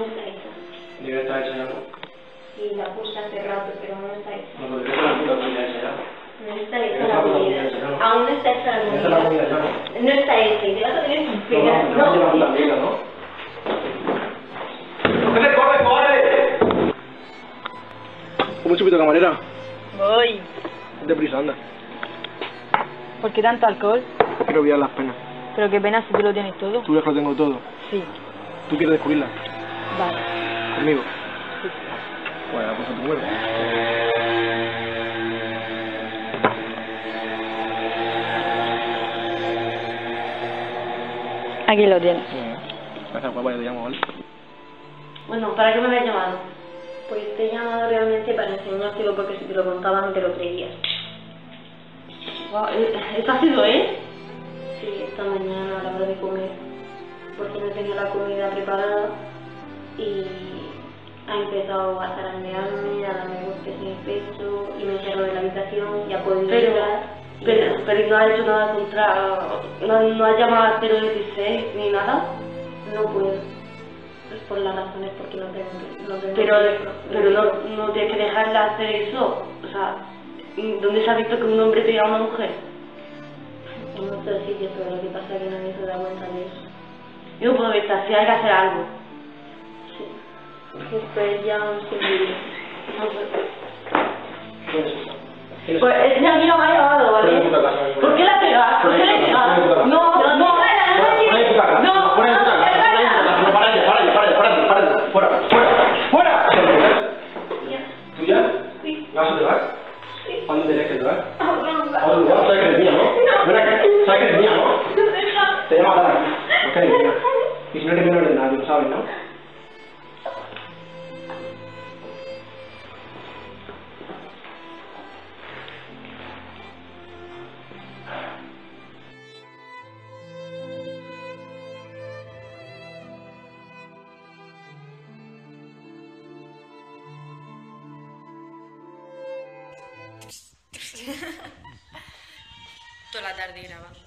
está hecha. Debe estar hecha ya, ¿no? Sí, la puse hace rato, pero no está hecha. No, porque esa es la puta comida hecha ya. No está hecha la comida. Aún no está hecha la comida. Esa es la comida ya, ¿no? No está hecha y te vas a tener que No, esperar. no, no, la puta mierda, ¿no? ¡Corre, corre, corre! ¿Cómo chupito, camarera? Voy. Deprisa, anda. ¿Por qué tanto alcohol? Quiero olvidar las penas. Pero qué pena si tú lo tienes todo. Tú ves que lo tengo todo. Sí. ¿Tú quieres descubrirla? Vale. ¿Conmigo? Sí. Bueno, pues a tu huevo. Aquí lo tienes. Gracias, guapa, ya te llamo, ¿vale? Bueno, ¿para qué me habías llamado? Pues te he llamado realmente para enseñártelo porque si te lo contaba no te lo creías. Wow, ¿esto ha sido él? Sí, esta mañana a la hora de comer. Porque no tenía la comida preparada y ha empezado a zarandearme, a darme golpes en el pecho y me encerró en la habitación y ha podido entrar. Pero no ha hecho nada contra... No ha llamado a 016 ni nada. No puedo. Es por las razones porque no tengo Pero no tienes que dejarla hacer eso. O sea, ¿dónde se ha visto que un hombre pega a una mujer? En muchos sitios, pero lo que pasa es que nadie se da cuenta de eso. Yo no puedo ver, si hay que hacer algo. Sí. Después ya sin vivir. Pues ese aquí no me ha llamado, ¿vale? ¿Por qué la pegas? ¿Por qué le pegas? No. ¡Fuera! ¿Tú ya? Sí. ¿Vas a llevar? Sí. ¿Cuándo tienes que llevar? Ahora no. ¿Sabes que eres mía, no? Ven aquí. ¿Sabes que eres mía, no? Te llamo a dar aquí. ¿Por qué eres mía? Y si no eres mía, no eres nadie, lo sabes, ¿no? Toda la tarde grabando.